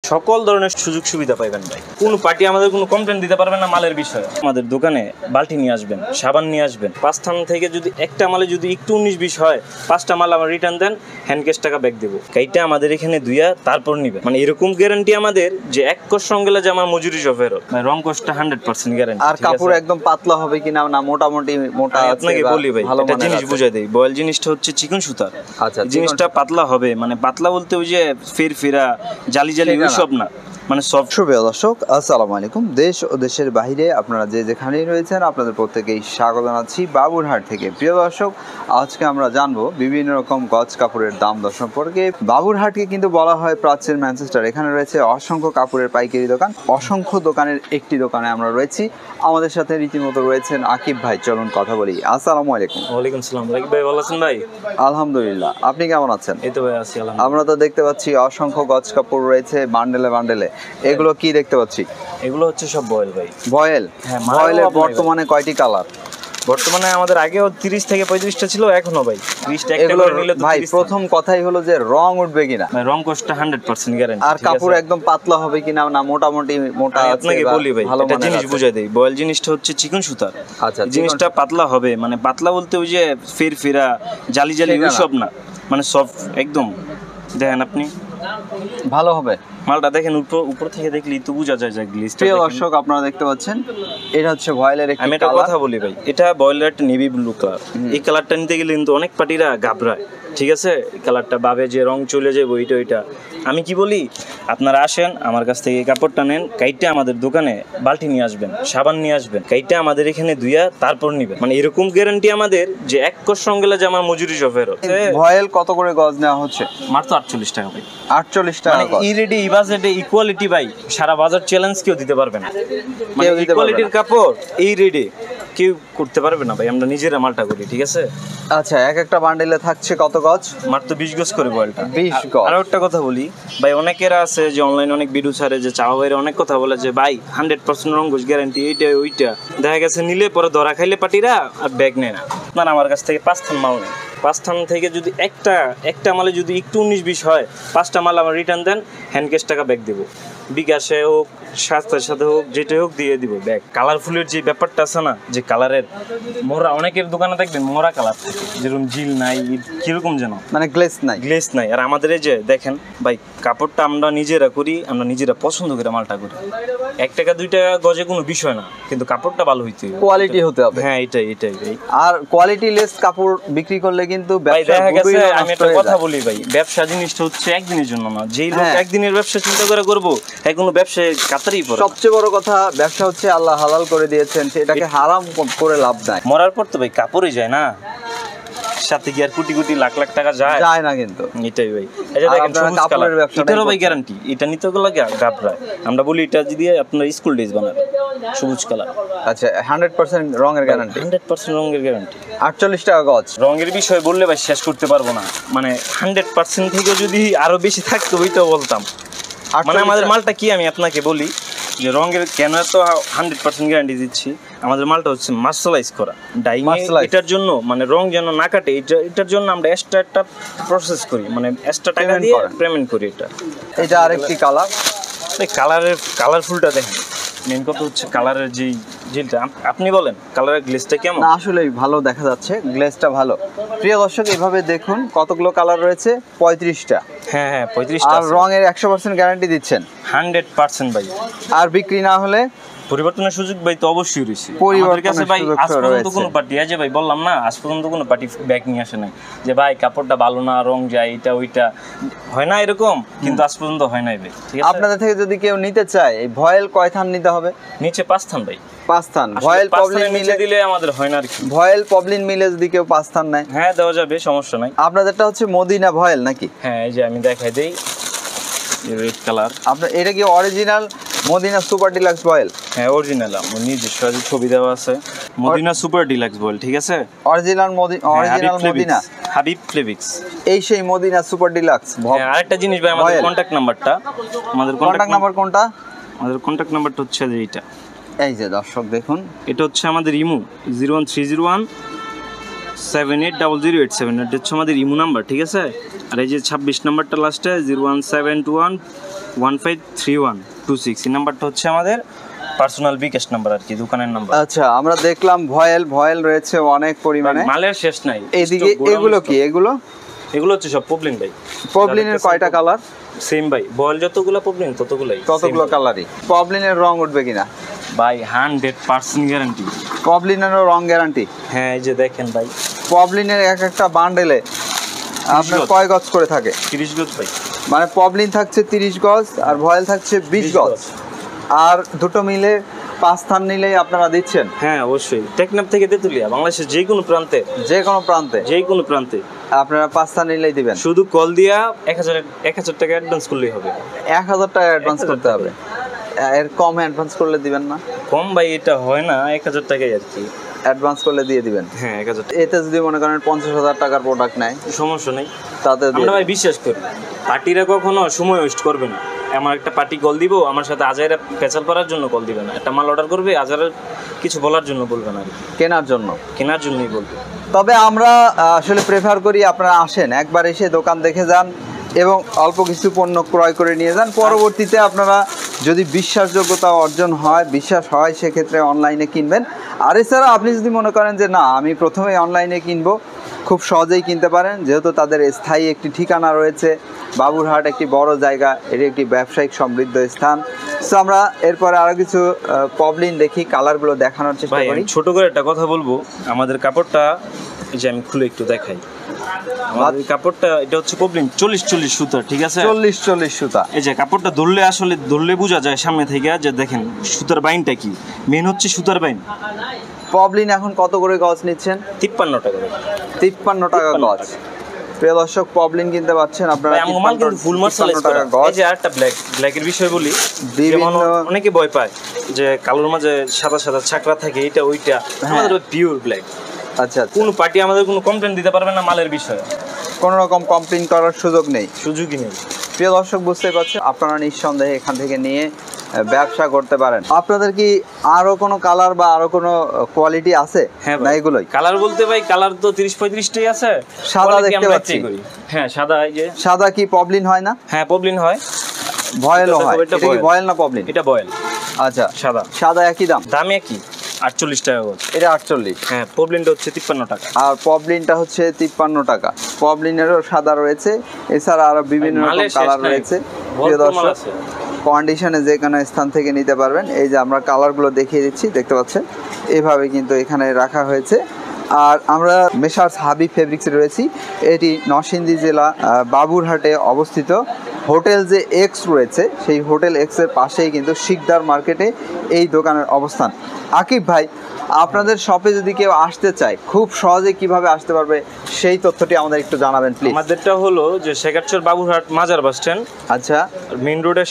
সকল ধরনের সুযোগ সুবিধা পাইবেন ভাই। কোনো পার্টি আমাদের কোনো কমপ্লেন দিতে পারবে না মালের বিষয়ে। আমাদের দোকানে বালতি নিয়ে আসবেন, সাবান নিয়ে আসবেন। 5 স্থান থেকে যদি একটা মালে যদি একটু 19-20 হয়, 5টা মাল আমার রিটার্ন দেন, হ্যান্ড ক্যাশ টাকা ব্যাক দেবো। এইটা আমাদের এখানে দুইয়া তারপর নিবেন, মানে এরকম গ্যারান্টি আমাদের যে এক কোষ সঙ্গে যে আমার মজুরি সব ফেরত। মানে রং কোষটা 100% গ্যারান্টি। আর কাপড় একদম পাতলা হবে কিনা না মোটামুটি মোটা? আপনাকে বলি ভাই, একটা জিনিস বুঝাই দেই। বয়েল জিনিসটা হচ্ছে চিকন সুতার। আচ্ছা, জিনিসটা পাতলা হবে, মানে পাতলা বলতে ওই যে ফিরফিরা জালি জালি ওইসব না, মানে সব। সুপ্রিয় দর্শক, আসসালামু আলাইকুম। দেশ ও দেশের বাইরে আপনারা যে যেখানেই রয়েছেন, আপনাদের প্রত্যেকেই স্বাগত জানাচ্ছি বাবুরহাট থেকে। প্রিয় দর্শক, আজকে আমরা জানবো বিভিন্ন রকম গজ কাপড়ের দাম দর সম্পর্কে। বাবুরহাটকে কিন্তু বলা হয় প্রাচ্যের ম্যানচেস্টার। এখানে রয়েছে অসংখ্য কাপড়ের পাইকারি দোকান, অসংখ্য দোকানের একটি দোকানে আমরা রয়েছি। আমাদের সাথে রীতিমতো রয়েছেন আকিব ভাই। চলুন কথা বলি। আসসালামু আলাইকুম। ওয়ালাইকুম সালাম। আকিব ভাই ভালো আছেন ভাই? আলহামদুলিল্লাহ, আপনি কেমন আছেন? এই তো ভাই আছি আলহামদুলিল্লাহ। আমরা তো দেখতে পাচ্ছি অসংখ্য গজ কাপড় রয়েছে বান্ডেলে বান্ডেলে। এগুলো কি দেখতে পাচ্ছি? এগুলো হচ্ছে সব বয়েল ভাই। বয়েল? হ্যাঁ। বয়েলের বর্তমানে কয়টি কালার? বর্তমানে আমাদের আগেও 30 থেকে 35টা ছিল, এখনো ভাই 20টা। এগুলো ভাই প্রথম কথাই হলো যে রং উঠবে কিনা? রং কোষটা 100% গ্যারান্টি। আর কাপড় একদম পাতলা হবে কিনা না মোটামুটি মোটা? আপনাকে বলি ভাই, একটা জিনিস বুঝাই দেই। বয়েল জিনিসটা হচ্ছে চিকন সুতার। আচ্ছা, জিনিসটা পাতলা হবে, মানে পাতলা বলতে ওই যে ফিরফিরা জালি জালি ওইসব না, মানে সফট একদম। দেখেন আপনি, ভালো হবে মালটা। দেখেন উপর থেকে দেখলি তো বোঝা যায় যে গ্লিসটা। প্রিয় দর্শক, আপনারা দেখতে পাচ্ছেন এটা হচ্ছে বয়েলের একটি। আমি একটা কথা বলি ভাই, এটা বয়েলের একটা নেভি ব্লু কালার। এই কালারটা নিতে গেলে কিন্তু অনেক পার্টিরা ঘাবড়ায়, ঠিক আছে? এই কালারটা ভাবে যে রং চলে যাবে ওইটা। আমি কি বলি, আপনারা আসেন আমার কাছ থেকে কাপড়টা নেন, কাইটটা আমাদের দোকানে বালতি নিয়ে আসবেন, সাবান নিয়ে আসবেন, কাইটটা আমাদের এখানে ধুইয়া তারপর নিবেন। মানে এরকম গ্যারান্টি আমাদের যে এক কোষ সঙ্গে যে আমার মজুরি সব ফেরত। বয়েল কত করে গজ নেওয়া হচ্ছে? মাত্র 48 টাকা ভাই। 48 টাকা? মানে ই রেডি ই বাজেটে ইকুয়ালিটি ভাই, সারা বাজার চ্যালেঞ্জ কেউ দিতে পারবে না। মানে ইকুয়ালিটির কাপড় এই রেডি কেউ করতে পারবে না ভাই, আমরা নিজেরা মালটা করি, ঠিক আছে? আচ্ছা, এক একটা বান্ডেলে থাকছে কত গজ? মাত্র 20 গজ করে বয়েলটা। 20 গজ। আর একটা কথা বলি ভাই, অনেকেরা আছে যে অনলাইনে অনেক ভিডিও ছাড়ে, যে চাওয়া বাইরে অনেক কথা বলে যে ভাই 100% রং ঘোষ গ্যারান্টি, এইটা ওইটা। দেখা গেছে নিলে পরে ধরা খাইলে পার্টিরা আর ব্যাগ নেয় না। আপনার আমার কাছ থেকে 5 স্থান মাল নেন, 5 স্থান থেকে যদি একটা মালে যদি একটু 19-20 হয়, 5টা মাল আমার রিটার্ন দেন, হ্যান্ড ক্যাশ টাকা ব্যাক দেবো। বিকাশে হোক, সাথে সাথে হোক, যেটা হোক দিয়ে দিব ব্যাগ। কালারফুলের যে ব্যাপারটা আছে না, যে কালারের মোরা, অনেকের দোকানে দেখবেন মোরা কালার থাকে, যেরকম জিল নাই, কিরকম যেন মানে গ্লেস নাই। আর আমাদের এই যে দেখেন ভাই, কাপড়টা আমরা নিজেরা করি, আমরা নিজেরা পছন্দ করে মালটা করি। 1 টাকা 2 টাকা গজে কোনো বিষয় না, কিন্তু কাপড়টা ভালো হইতে হবে, কোয়ালিটি হতে হবে। হ্যাঁ, এটাই ভাই। আর কোয়ালিটি লেস কাপড় বিক্রি করলে কিন্তু ব্যবসা। আমি একটা কথা বলি ভাই, ব্যবসা জিনিসটা হচ্ছে একদিনের জন্য না। যেই লোক একদিনের ব্যবসা চিন্তা করে করবো, কোনো ব্যবসায় কাতারই পড়ে। সবচেয়ে বড় কথা, ব্যবসা হচ্ছে আল্লাহ হালাল করে দিয়েছেন, সেটাকে হারাম করে লাভ নাই। মরার পর তো ভাই কাপড়ই যায় না, সাথে কি আর কোটি কোটি লাখ লাখ টাকা যায় না? কিন্তু এটাই ভাই। এই যে দেখেন কাপড়ের ব্যবসা, এটারও ভাই গ্যারান্টি। এটা নিতে গেলে গাবরায় আমরা বলি, এটা যদি আপনার স্কুল ড্রেস বানাবে সবুজ কালার। আচ্ছা, 100% রঙের গ্যারান্টি? 100% রঙের গ্যারান্টি। 48 টাকা গজ। রঙের বিষয় বললে ভাই শেষ করতে পারবো না, মানে 100% থেকে যদি আরো বেশি থাকতো ওইটাও বলতাম। মানে আমাদের মালটা কি, আমি আপনাকে বলি যে রঙের কেন তো 100% গ্যারান্টি দিচ্ছি। আমাদের মালটা হচ্ছে মার্শালাইজ করা ডাইং, এটার জন্য মানে রং যেন না কাটে, এটার জন্য আমরা এক্সট্রা একটা প্রসেস করি, মানে এক্সট্রা টাকা দিয়ে পেমেন্ট করি। এটা আরেকটি কালার। এই কালারফুলটা দেখেন, মেন কথা হচ্ছে কালারের যেই জিলটা। আপনি বলেন কালারের গ্লেজটা কেমন? না, আসলে ভালো দেখা যাচ্ছে, গ্লেজটা ভালো। প্রিয় দর্শক, এভাবে দেখুন কতগুলো কালার রয়েছে, 35টা। হ্যাঁ 35টা। আর রঙের 100% গ্যারান্টি দিচ্ছেন? 100% ভাই। আর বিক্রি না হলে পরিবর্তনের সুযোগ ভাই তো অবশ্যই রয়েছে আমাদের কাছে ভাই। আজ পর্যন্ত কোনো পার্টি, যে ভাই বললাম না, আজ পর্যন্ত কোনো পার্টি ব্যাগ নিয়ে আসে নাই যে ভাই কাপড়টা ভালো না, রং যায়, এটা ওইটা হয় না এরকম, কিন্তু আজ পর্যন্ত হয় নাই ভাই। ঠিক আছে, আপনাদের থেকে যদি কেউ নিতে চায়, এই ভয়েল কয় থান নিতে হবে? নিচে 5 থান ভাই। 5 থান ভয়েল পবলিন মিলে দিলে আমাদের হয় না আর কি। ভয়েল পবলিন মিলে যদি কেউ 5 থান নেয়, হ্যাঁ দেওয়া যাবে, সমস্যা নাই। আপনাদেরটা হচ্ছে মদিনা ভয়েল নাকি? হ্যাঁ, এই যে আমি দেখাই দেই, রেড কালার। আপনার এটা কি original Madina super deluxe voile? হ্যাঁ, অরিজিনাল, আমার নিজস্ব ছবি দেওয়া আছে, মদিনা সুপার ডিলাক্স বয়েল, ঠিক আছে? অরিজিনাল মদিনা হাবিব ফ্লেভিক্স, এই সেই মদিনা সুপার ডিলাক্স। আরেকটা জিনিস ভাই, আমাদের কন্টাক্ট নাম্বারটা, আমাদের কন্টাক্ট নাম্বার কোনটা? আমাদের কন্টাক্ট নাম্বারটা হচ্ছে এইটা। এই যে দর্শক দেখুন, এটা হচ্ছে আমাদের ইমো 01301 780087, এটা হচ্ছে আমাদের ইমো নাম্বার, ঠিক আছে? আর এই যে 26 নাম্বারটা লাস্টে 01721 153126 এই নাম্বারটা হচ্ছে আমাদের পার্সোনাল বিকাশ নাম্বার আর কি, দোকানের নাম্বার। আচ্ছা, আমরা দেখলাম ভয়েল রয়েছে অনেক পরিমাণে, মালের শেষ নাই। এইদিকে এগুলো কি? এগুলো হচ্ছে সব পপলিন ভাই। পপলিনের কয়টা কালার? সেম ভাই, বয়েল যতগুলো পপলিন ততগুলো কালারই। পপলিনের রং উঠবে কিনা ভাই? 100% গ্যারান্টি। পপলিনেরও রং গ্যারান্টি? হ্যাঁ, এই যে দেখেন ভাই, পপলিনের একটা বান্ডেলে আপনার কয় গজ করে থাকে? 30 গজ ভাই। মানে পপলিন থাকছে 30 গজ আর ভয়েল থাকছে 20 গজ, আর দুটো মিলে 5 স্থান নিলেই আপনারা দিচ্ছেন? হ্যাঁ অবশ্যই, টেকনাফ থেকে তেতুলিয়া, বাংলাদেশের যে কোনো প্রান্তে আপনারা 5 স্থান নিলেই দিবেন। শুধু কল দিয়া 1000 টাকা অ্যাডভান্স করলেই হবে। 1000 টাকা অ্যাডভান্স করতে হবে? এর কম অ্যাডভান্স করলে দিবেন না? কম ভাই এটা হয় না, 1000 টাকাই আর কি অ্যাডভান্স করলে দিয়ে দিবেন। হ্যাঁ 1000। এতে যদি মনে করেন 50,000 টাকার প্রোডাক্ট নেয়, সমস্যা নেই, তাতে আমরা ভাই বিশ্বাস করি পার্টিরা কখনো সময় ওয়েস্ট করবে না। আমার একটা পার্টি কল দিব, আমার সাথে আজাইরা পেঁচাল করার জন্য কল দিবে না, একটা মাল অর্ডার করবে, আজারের কিছু বলার জন্য বলবে না, কেনার জন্যই বলবে। তবে আমরা আসলে প্রেফার করি আপনারা আসেন, একবার এসে দোকান দেখে যান এবং অল্প কিছু পণ্য ক্রয় করে নিয়ে যান। পরবর্তীতে আপনারা যদি বিশ্বাস হয় সেক্ষেত্রে অনলাইনে কিনবেন। আর এছাড়া আপনি যদি মনে করেন যে না, আমি প্রথমে অনলাইনে কিনবো, খুব সহজেই কিনতে পারেন, যেহেতু তাদের স্থায়ী একটি ঠিকানা রয়েছে। বাবুরহাট একটি বড় জায়গা, এটি একটি ব্যবসায়িক সমৃদ্ধ স্থান। তো আমরা এরপরে আরো কিছু পপলিন দেখি, কালারগুলো দেখানোর চেষ্টা করি। ছোট করে একটা কথা বলবো, আমাদের কাপড়টা যে আমি খুলে একটু দেখাই। আমাদের কাপড়টা এটা হচ্ছে পপলিন 40 সুতা, ঠিক আছে? 40 সুতা। এই যে কাপড়টা ধরলে বোঝা যায় সামনে থেকে, যে দেখেন সুতার বাইনটা কি, মেন হচ্ছে সুতার বাইন। পপলিন এখন কত করে গজ নিচ্ছেন? 53 টাকা। 53 টাকা গজ। প্রিয় দর্শক, পপলিন কিনতে পাচ্ছেন আপনারা। মাল কিন্তু ফুল মার্শালাইজ করা। এই যে আরেকটা ব্ল্যাকের বিষয় বলি, যেমন অনেকে ভয় পায় যে কালোর মাঝে সাদা সাদা ছাকরা থাকে, এটা ওইটা, আমাদের পিওর ব্ল্যাক। আচ্ছা, কোনো পার্টি আমাদের কোনো কমপ্লেইন দিতে পারবে না মালের বিষয়ে, কোনো রকম কমপ্লেইন করার সুযোগই নেই। প্রিয় দর্শক, বুঝতে পারছেন, আপনারা নিঃসন্দেহে এখান থেকে নিয়ে ব্যবসা করতে পারেন। আপনাদের কি আরো কোনো কালার বা আরো কোনো কোয়ালিটি আছে? হ্যাঁ না, এগুলোই কালার বলতে ভাই, কালার তো 30-35টাই আছে। সাদা দেখতে পাচ্ছি। হ্যাঁ সাদা। এই যে সাদা কি পপলিন হয় না? হ্যাঁ পপলিন হয়, ভয়েলও হয়। এটা কি ভয়েল না পপলিন? এটা ভয়েল। আচ্ছা, সাদা একই দাম একই 48 টাকা গজ। এটা 48। হ্যাঁ, পপলিনটা হচ্ছে 53 টাকা। আর পপলিনটা হচ্ছে 53 টাকা। পপলিনেরও সাদা রয়েছে, এছাড়া আরো বিভিন্ন রকম কালার রয়েছে। প্রিয় দর্শক, কন্ডিশনে যে কোনো স্থান থেকে নিতে পারবেন। এই যে আমরা কালারগুলো দেখিয়ে দিচ্ছি, দেখতে পাচ্ছেন এভাবে কিন্তু এখানে রাখা হয়েছে। আর আমরা মেসার্স হাবিব ফেব্রিক্সে রয়েছি। এটি নরসিংদী জেলা বাবুরহাটে অবস্থিত। হোটেল যে এক্স রয়েছে, সেই হোটেল এক্সের পাশেই কিন্তু শিকদার মার্কেটে এই দোকানের অবস্থান। আকিব ভাই, আপনাদের শপে যদি কেউ আসতে চায়, খুব সহজে কিভাবে আসতে পারবে সেই তথ্যটি আমাদের একটু জানাবেন প্লিজ। আমাদেরটা হলো যে শেখারচর বাবুরহাট মাজার বাস স্ট্যান্ড। আচ্ছা, মেইন রোডের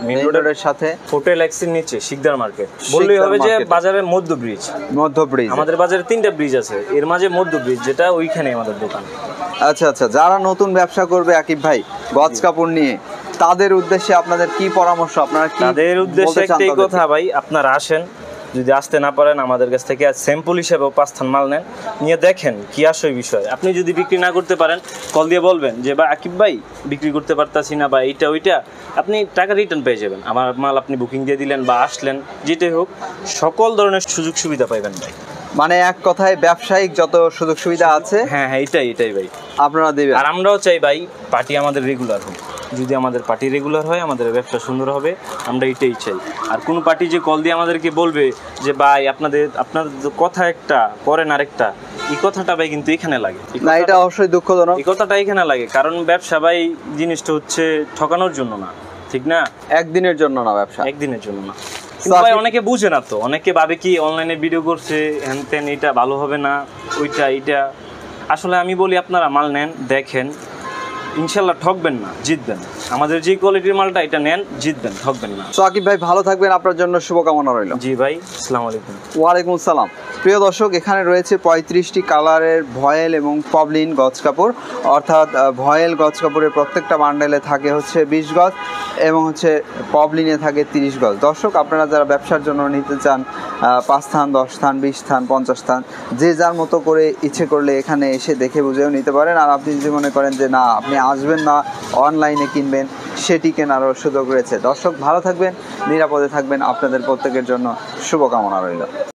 সাথে হোটেল এক্সের নিচে শিকদার মার্কেট বললেই হবে। যে বাজারের মধ্য ব্রিজ, আমাদের বাজারে 3টা ব্রিজ আছে, এর মাঝে মধ্য ব্রিজ, যেটা ওইখানে আমাদের দোকান। আচ্ছা, যারা নতুন ব্যবসা করবে আকিব ভাই গজ কাপড় নিয়ে, তাদের উদ্দেশ্যে আপনাদের কি পরামর্শ? আপনারা কি? তাদের উদ্দেশ্যে একটাই কথা ভাই, আপনারা আসেন, যদি আসতে না পারেন আমাদের কাছ থেকে স্যাম্পল হিসেবেও 5 স্থান মাল নেন, নিয়ে দেখেন কি আসল বিষয়। আপনি যদি বিক্রি না করতে পারেন, কল দিয়ে বলবেন যে বা আকিব ভাই বিক্রি করতে পারতাছি না, বা এইটা ওইটা, আপনি টাকা রিটার্ন পেয়ে যাবেন। আমার মাল আপনি বুকিং দিয়ে দিলেন বা আসলেন, যেটাই হোক, সকল ধরনের সুযোগ সুবিধা পাইবেন ভাই। মানে এক কথায় ব্যবসায়িক যত সুযোগ সুবিধা আছে, হ্যাঁ এটাই ভাই আপনারা দেবেন। আর আমরাও চাই ভাই পার্টি আমাদের রেগুলার হোক। যদি আমাদের পার্টি রেগুলার হয়, আমাদের ব্যবসা সুন্দর হবে, আমরা এটাই চাই। আর কোনো পার্টি যে কল দিয়ে আমাদেরকে বলবে যে ভাই আপনাদের কথা একটা করেন আরেকটা, এই কথাটা ভাই কিন্তু এখানে লাগে না, এটা অবশ্যই দুঃখজনক। এই কথাটা এখানে লাগে, কারণ ব্যবসা ভাই জিনিসটা হচ্ছে ঠকানোর জন্য না, ঠিক না? একদিনের জন্য না, ব্যবসা একদিনের জন্য না। ভাই অনেকে বুঝে না, তো অনেকে ভাবে কি অনলাইনে ভিডিও করছে হ্যান ত্যান, এটা ভালো হবে না, ওইটা এইটা। আসলে আমি বলি, আপনারা মাল নেন, দেখেন, ইনশাল্লাহ ঠকবেন না, জিতবেন। আমাদের যে কোয়ালিটির মালটা, এটা নেন, জিতবেন, ঠকবেন না। তো আকিব ভাই ভালো থাকবেন, আপনার জন্য শুভকামনা রইল। জি ভাই, আসসালামু আলাইকুম। ওয়ালাইকুম আসসালাম। প্রিয় দর্শক, এখানে রয়েছে 35টি কালারের ভয়েল এবং পপলিন গজ কাপড়। অর্থাৎ ভয়েল গজ কাপড়ের প্রত্যেকটা বান্ডেলে থাকে হচ্ছে 20 গজ এবং হচ্ছে পপলিনে থাকে 30 গজ। দর্শক, আপনারা যারা ব্যবসার জন্য নিতে চান, 5 স্থান, 10 স্থান, 20 স্থান, 50 স্থান, যে যার মতো করে ইচ্ছে করলে এখানে এসে দেখে বুঝেও নিতে পারেন। আর আপনি যদি মনে করেন যে না, আপনি আসবেন না, অনলাইনে কিনবেন, থাকবেন সেটি কেনারও সুযোগ রয়েছে। দর্শক ভালো থাকবেন, নিরাপদে থাকবেন, আপনাদের প্রত্যেকের জন্য শুভকামনা রইল।